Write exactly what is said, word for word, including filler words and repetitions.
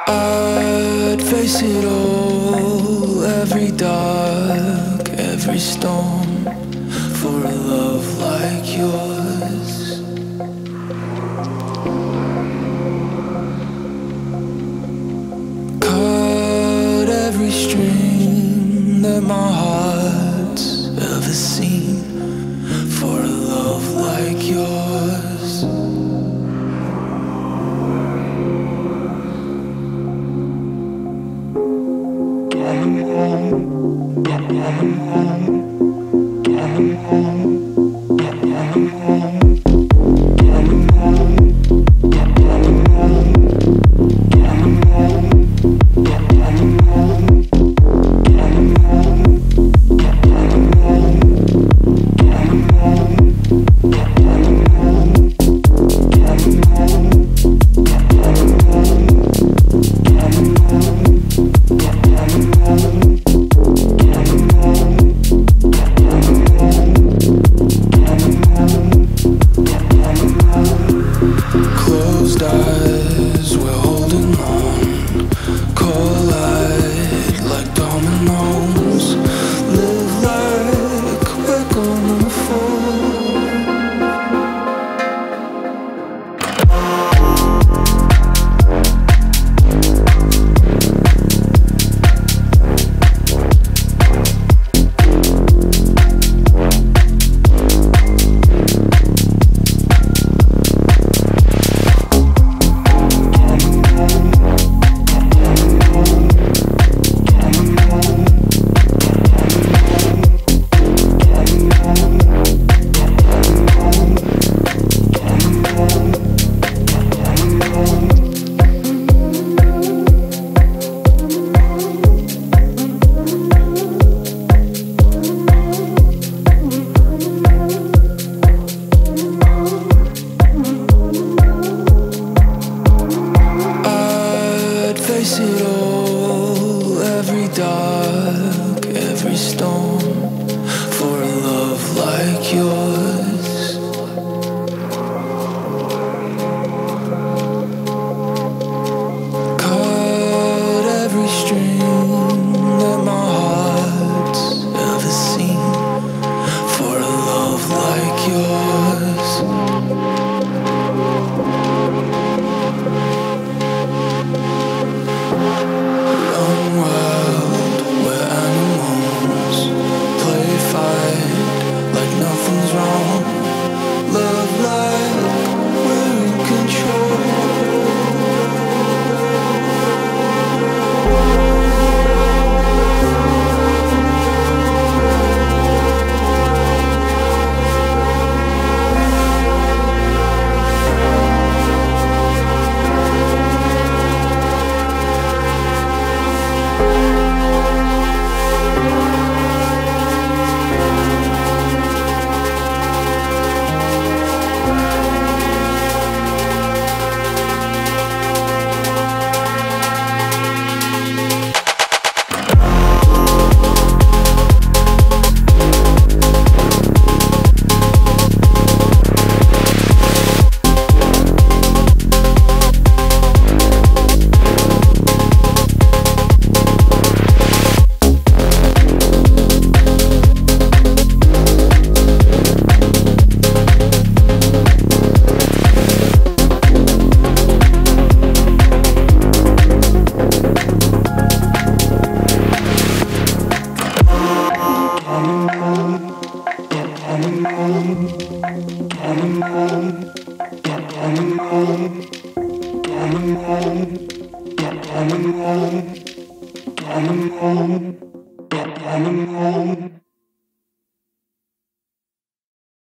I'd face it all, every dark, every storm, for a love like yours. Cut every string that my heart's ever seen, for a love like yours. Getting home, getting home, getting home, getting home, getting home, getting home, getting home, getting home, getting home, getting home, getting home, getting home, getting home, getting home, getting home. Closed eyes, we're holding on, collide like dominoes, live like we're gonna fall. Face it all, every dark, every storm, for a love like yours. Cut every string that my heart's ever seen, for a love like yours. Getting home, getting home, getting home, getting home, getting home, getting home.